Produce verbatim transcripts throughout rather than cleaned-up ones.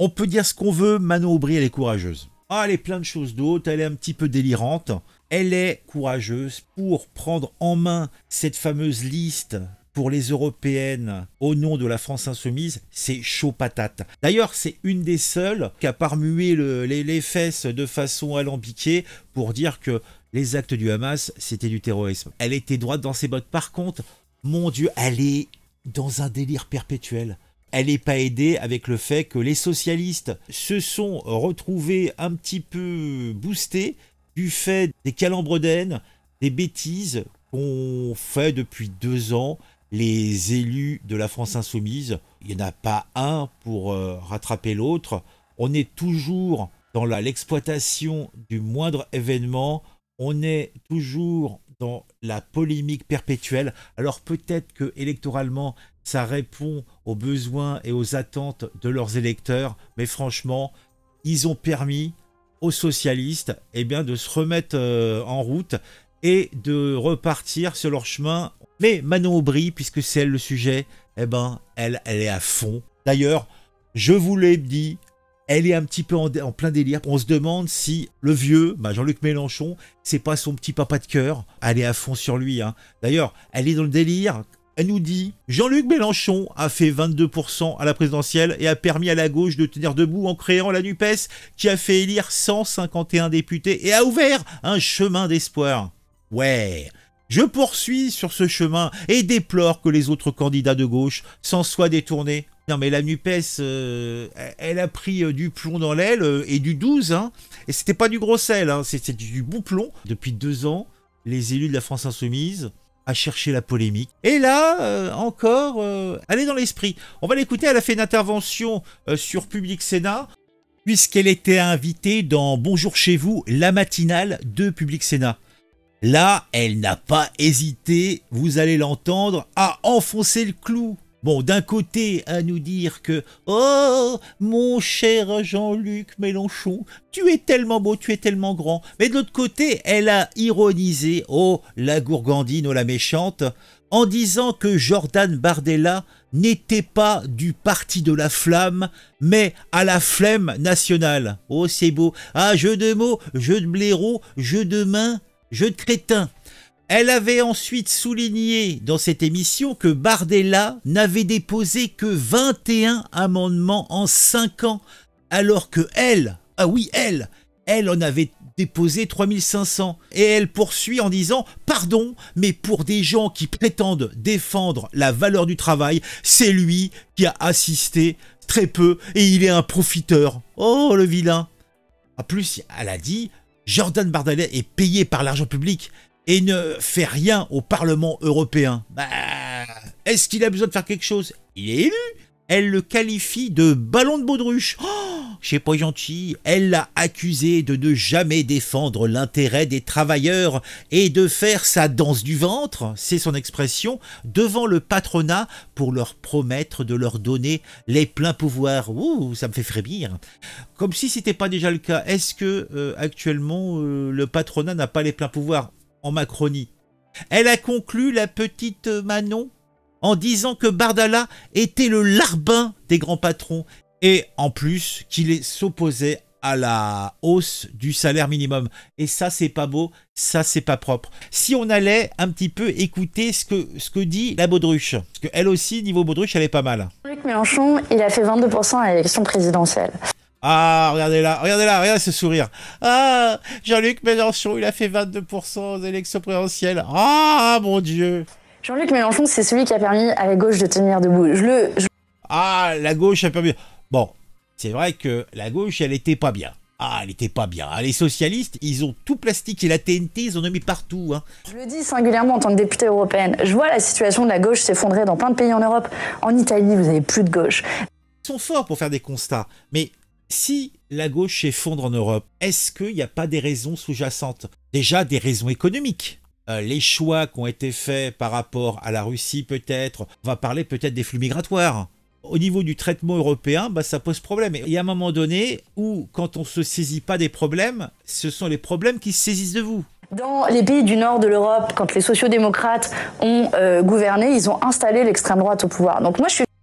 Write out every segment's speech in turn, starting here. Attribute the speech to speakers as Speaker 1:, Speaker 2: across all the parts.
Speaker 1: On peut dire ce qu'on veut, Manon Aubry, elle est courageuse. Ah, elle est plein de choses d'autres, elle est un petit peu délirante. Elle est courageuse pour prendre en main cette fameuse liste pour les européennes au nom de la France insoumise. C'est chaud patate. D'ailleurs, c'est une des seules qui a pas remué le, les, les fesses de façon alambiquée pour dire que les actes du Hamas, c'était du terrorisme. Elle était droite dans ses bottes. Par contre, mon Dieu, elle est dans un délire perpétuel. Elle n'est pas aidée avec le fait que les socialistes se sont retrouvés un petit peu boostés du fait des calembredènes, des bêtises qu'ont fait depuis deux ans les élus de la France insoumise. Il n'y en a pas un pour euh, rattraper l'autre. On est toujours dans la, l'exploitation du moindre événement. On est toujours dans la polémique perpétuelle. Alors peut-être que électoralement, ça répond aux besoins et aux attentes de leurs électeurs, mais franchement, ils ont permis aux socialistes eh bien, de se remettre euh, en route et de repartir sur leur chemin. Mais Manon Aubry, puisque c'est elle le sujet, eh ben, elle, elle est à fond. D'ailleurs, je vous l'ai dit, elle est un petit peu en, en plein délire. On se demande si le vieux, bah Jean-Luc Mélenchon, c'est pas son petit papa de cœur. Elle est à fond sur lui. Hein. D'ailleurs, elle est dans le délire. Elle nous dit, Jean-Luc Mélenchon a fait vingt-deux pour cent à la présidentielle et a permis à la gauche de tenir debout en créant la NUPES qui a fait élire cent cinquante et un députés et a ouvert un chemin d'espoir. Ouais, je poursuis sur ce chemin et déplore que les autres candidats de gauche s'en soient détournés. Non mais la NUPES, euh, elle a pris euh, du plomb dans l'aile euh, et du douze, hein, et c'était pas du gros sel, hein, c'était du bon plomb. Depuis deux ans, les élus de la France insoumise à chercher la polémique. Et là, euh, encore, euh, elle est dans l'esprit. On va l'écouter, elle a fait une intervention euh, sur Public Sénat, puisqu'elle était invitée dans Bonjour chez vous, la matinale de Public Sénat. Là, elle n'a pas hésité, vous allez l'entendre, à enfoncer le clou. Bon, d'un côté, à nous dire que « Oh, mon cher Jean-Luc Mélenchon, tu es tellement beau, tu es tellement grand. » Mais de l'autre côté, elle a ironisé « Oh, la gourgandine, oh la méchante » en disant que Jordan Bardella n'était pas du parti de la flamme, mais à la flemme nationale. Oh, c'est beau. Ah, jeu de mots, jeu de blaireau, jeu de main, jeu de crétin. Elle avait ensuite souligné dans cette émission que Bardella n'avait déposé que vingt et un amendements en cinq ans, alors que elle, ah oui elle, elle en avait déposé trois mille cinq cents. Et elle poursuit en disant « Pardon, mais pour des gens qui prétendent défendre la valeur du travail, c'est lui qui a assisté très peu et il est un profiteur. Oh le vilain !» En plus, elle a dit « Jordan Bardella est payé par l'argent public. » et ne fait rien au Parlement européen. Bah, est-ce qu'il a besoin de faire quelque chose? Il est élu. Elle le qualifie de ballon de baudruche. Oh, c'est pas gentil. Elle l'a accusé de ne jamais défendre l'intérêt des travailleurs et de faire sa danse du ventre, c'est son expression, devant le patronat pour leur promettre de leur donner les pleins pouvoirs. Ouh, ça me fait frémir. Comme si c'était pas déjà le cas. Est-ce que euh, actuellement euh, le patronat n'a pas les pleins pouvoirs en Macronie? Elle a conclu, la petite Manon, en disant que Bardella était le larbin des grands patrons et en plus qu'il s'opposait à la hausse du salaire minimum. Et ça, c'est pas beau, ça, c'est pas propre. Si on allait un petit peu écouter ce que, ce que dit la baudruche, parce qu'elle aussi, niveau baudruche, elle est pas mal.
Speaker 2: Jean-Luc Mélenchon, il a fait vingt-deux pour cent à l'élection présidentielle.
Speaker 1: Ah, regardez là, regardez là, regardez ce sourire. Ah, Jean-Luc Mélenchon, il a fait vingt-deux pour cent aux élections présidentielles. Ah, mon Dieu.
Speaker 2: Jean-Luc Mélenchon, c'est celui qui a permis à la gauche de tenir debout. Je le... Je...
Speaker 1: Ah, la gauche a permis... Bon, c'est vrai que la gauche, elle était pas bien. Ah, elle était pas bien. Les socialistes, ils ont tout plastiqué. La T N T, ils en ont mis partout. Hein.
Speaker 2: Je le dis singulièrement en tant que députée européenne. Je vois la situation de la gauche s'effondrer dans plein de pays en Europe. En Italie, vous avez plus de gauche.
Speaker 1: Ils sont forts pour faire des constats. Mais si la gauche s'effondre en Europe, est-ce qu'il n'y a pas des raisons sous-jacentes? Déjà, des raisons économiques. Euh, les choix qui ont été faits par rapport à la Russie, peut-être. On va parler peut-être des flux migratoires. Au niveau du traitement européen, bah, ça pose problème. Il y a un moment donné où, quand on ne se saisit pas des problèmes, ce sont les problèmes qui se saisissent de vous.
Speaker 2: Dans les pays du nord de l'Europe, quand les sociodémocrates ont euh, gouverné, ils ont installé l'extrême droite au pouvoir. Donc moi, je suis...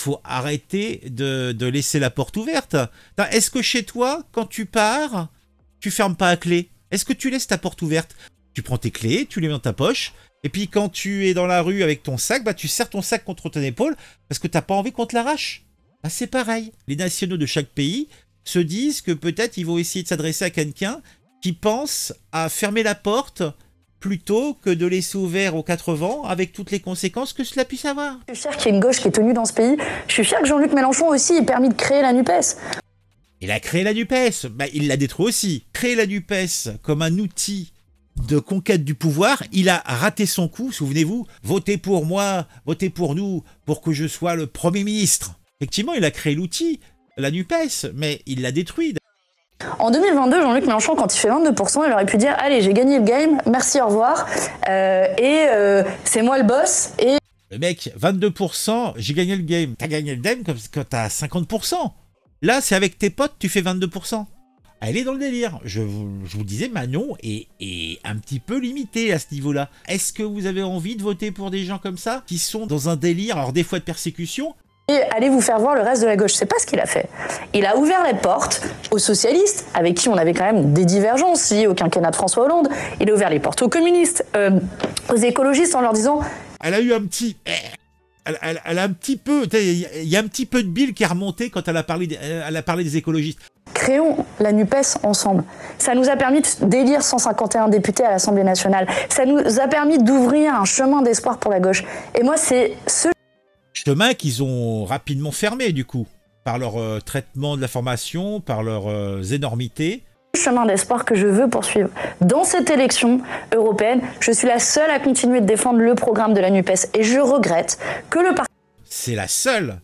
Speaker 1: faut arrêter de, de laisser la porte ouverte. Est-ce que chez toi, quand tu pars, tu fermes pas à clé? Est-ce que tu laisses ta porte ouverte? Tu prends tes clés, tu les mets dans ta poche, et puis quand tu es dans la rue avec ton sac, bah, tu serres ton sac contre ton épaule parce que tu n'as pas envie qu'on te l'arrache. Bah, c'est pareil. Les nationaux de chaque pays se disent que peut-être ils vont essayer de s'adresser à quelqu'un qui pense à fermer la porte plutôt que de laisser ouvert aux quatre vents avec toutes les conséquences que cela puisse avoir.
Speaker 2: Je suis fier qu'il y ait une gauche qui est tenue dans ce pays. Je suis fier que Jean-Luc Mélenchon aussi ait permis de créer la NUPES.
Speaker 1: Il a créé la NUPES, bah, il l'a détruit aussi. Créer la NUPES comme un outil de conquête du pouvoir, il a raté son coup, souvenez-vous. Votez pour moi, votez pour nous, pour que je sois le Premier ministre. Effectivement, il a créé l'outil, la NUPES, mais il l'a détruit.
Speaker 2: En deux mille vingt-deux, Jean-Luc Mélenchon, quand il fait vingt-deux pour cent, il aurait pu dire « Allez, j'ai gagné le game, merci, au revoir, euh, et euh, c'est moi le boss, et... »
Speaker 1: Le mec, vingt-deux pour cent, j'ai gagné le game. T'as gagné le game quand t'as cinquante pour cent. Là, c'est avec tes potes, tu fais vingt-deux pour cent. Elle est dans le délire. Je vous, je vous disais, Manon est, est un petit peu limitée à ce niveau-là. Est-ce que vous avez envie de voter pour des gens comme ça, qui sont dans un délire, alors des fois de persécution,
Speaker 2: et allez vous faire voir le reste de la gauche. C'est pas ce qu'il a fait. Il a ouvert les portes aux socialistes, avec qui on avait quand même des divergences liées au quinquennat de François Hollande. Il a ouvert les portes aux communistes, euh, aux écologistes, en leur disant...
Speaker 1: Elle a eu un petit... Elle, elle, elle a un petit peu... Il y a un petit peu de bile qui a remonté quand elle a parlé, elle a parlé des écologistes.
Speaker 2: Créons la NUPES ensemble. Ça nous a permis d'élire cent cinquante et un députés à l'Assemblée nationale. Ça nous a permis d'ouvrir un chemin d'espoir pour la gauche. Et moi, c'est ce...
Speaker 1: chemin qu'ils ont rapidement fermé, du coup, par leur euh, traitement de l'information, par leurs euh, énormités.
Speaker 2: Chemin d'espoir que je veux poursuivre. Dans cette élection européenne, je suis la seule à continuer de défendre le programme de la NUPES. Et je regrette que le parti...
Speaker 1: C'est la seule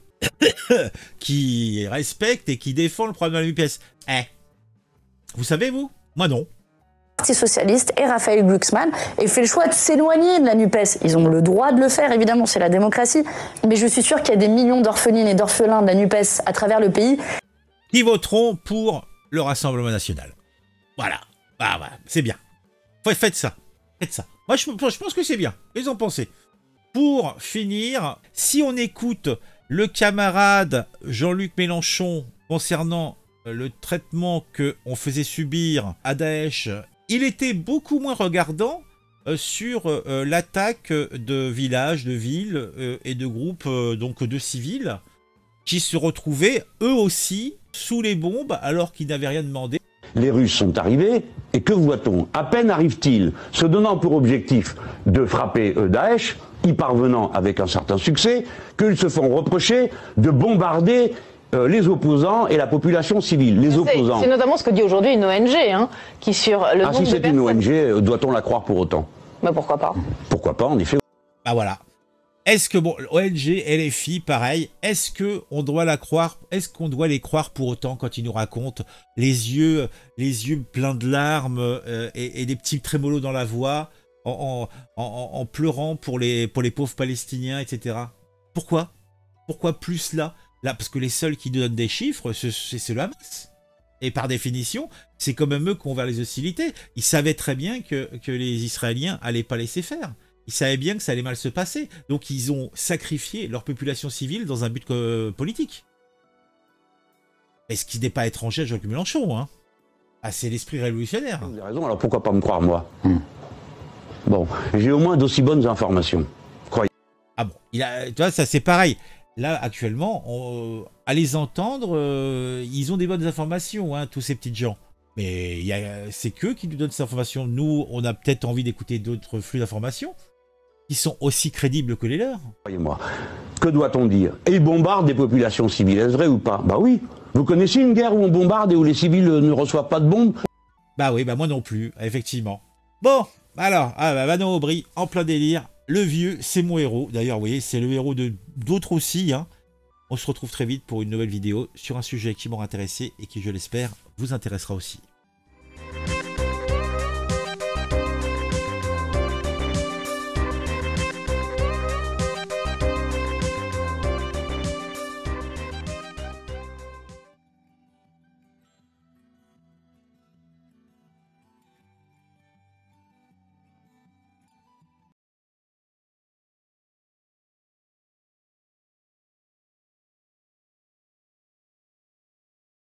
Speaker 1: qui respecte et qui défend le programme de la NUPES. Eh, vous savez, vous? Moi, non.
Speaker 2: Parti socialiste et Raphaël Glucksmann aient fait le choix de s'éloigner de la NUPES. Ils ont le droit de le faire, évidemment, c'est la démocratie. Mais je suis sûr qu'il y a des millions d'orphelines et d'orphelins de la NUPES à travers le pays
Speaker 1: qui voteront pour le Rassemblement national. Voilà. Ah, voilà. C'est bien. Faites ça. Faites ça. Moi, je, je pense que c'est bien. Qu'est-ce que vous en pensez? Pour finir, si on écoute le camarade Jean-Luc Mélenchon concernant le traitement qu'on faisait subir à Daesh, il était beaucoup moins regardant euh, sur euh, l'attaque de villages, de villes euh, et de groupes euh, donc de civils qui se retrouvaient eux aussi sous les bombes alors qu'ils n'avaient rien demandé.
Speaker 3: Les Russes sont arrivés et que voit-on? À peine arrivent-ils, se donnant pour objectif de frapper euh, Daesh, y parvenant avec un certain succès, qu'ils se font reprocher de bombarder Euh, les opposants et la population civile. Les opposants.
Speaker 4: C'est notamment ce que dit aujourd'hui une O N G, hein, qui sur le
Speaker 3: ah,
Speaker 4: nombre
Speaker 3: si
Speaker 4: de
Speaker 3: c'est une O N G,
Speaker 4: personnes...
Speaker 3: doit-on la croire pour autant?
Speaker 4: Mais pourquoi pas?
Speaker 3: Pourquoi pas, en effet.
Speaker 1: Ah voilà. Est-ce que, bon, O N G, L F I, pareil, est-ce qu'on doit la croire, est-ce qu'on doit les croire pour autant quand ils nous racontent les yeux, les yeux pleins de larmes euh, et, et des petits trémolos dans la voix, en, en, en, en pleurant pour les, pour les pauvres Palestiniens, et cetera. Pourquoi? Pourquoi plus là? Là, parce que les seuls qui donnent des chiffres, c'est le Hamas. Et par définition, c'est quand même eux qui ont ouvert les hostilités. Ils savaient très bien que, que les Israéliens n'allaient pas laisser faire. Ils savaient bien que ça allait mal se passer. Donc ils ont sacrifié leur population civile dans un but euh, politique. Et ce qui n'est pas étranger à Jean-Luc Mélenchon. Hein. Ah, c'est l'esprit révolutionnaire.
Speaker 3: Vous avez raison, alors pourquoi pas me croire, moi? hmm. Bon, j'ai au moins d'aussi bonnes informations. Croyez.
Speaker 1: Ah bon, il a, tu vois, ça c'est pareil. Là, actuellement, on, à les entendre, euh, ils ont des bonnes informations, hein, tous ces petits gens. Mais c'est qu'eux qui nous donnent ces informations. Nous, on a peut-être envie d'écouter d'autres flux d'informations qui sont aussi crédibles que les leurs.
Speaker 3: Croyez-moi. Que doit-on dire? Et ils bombardent des populations civiles, est-ce vrai ou pas? Bah oui. Vous connaissez une guerre où on bombarde et où les civils ne reçoivent pas de bombes?
Speaker 1: Bah oui, bah moi non plus, effectivement. Bon, alors, ah bah Manon Aubry, en plein délire. Le vieux, c'est mon héros. D'ailleurs, vous voyez, c'est le héros de d'autres aussi. Hein. On se retrouve très vite pour une nouvelle vidéo sur un sujet qui m'aura intéressé et qui, je l'espère, vous intéressera aussi.